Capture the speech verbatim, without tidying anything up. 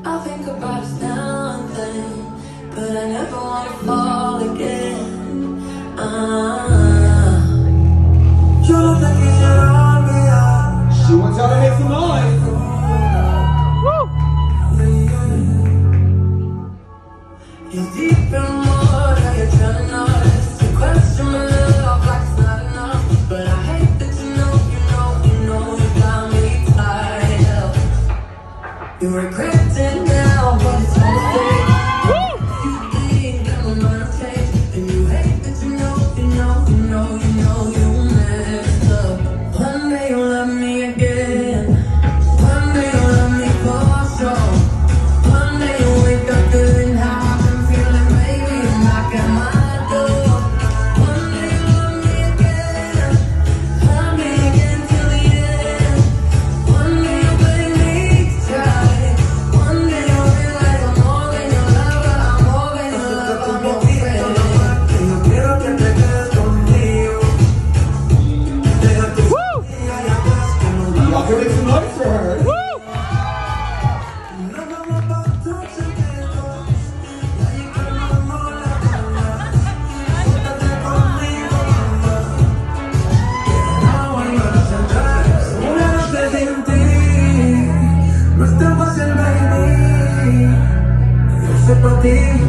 I think about us now and then, but I never wanna fall again. Ah. Yo no te quisiera olvidar. She wants y'all to make some noise. Woo! You're deep in water, you're drowning us. You question my love like it's not enough, but I hate that you know, you know, you know you got me tied up. You regret it now, but it's all fake. You think that my mind's changed, and you hate that you know, you know, you know, you know you messed up. One day you'll love me again. One day you'll love me for sure. One day you'll wake up feeling how I've been feeling, baby, and knock at my door. One day you'll love me again. Love me again till the end. One day you'll beg me to try. One day you'll realize I'm more than your lover, I'm more than your lover, I'm your friend. Yo quiero que te quedes conmigo. Deja tu familia y atrás que no va. Y'all can make some noise for her. Woo! No es tan fácil, baby. Yo sé por ti.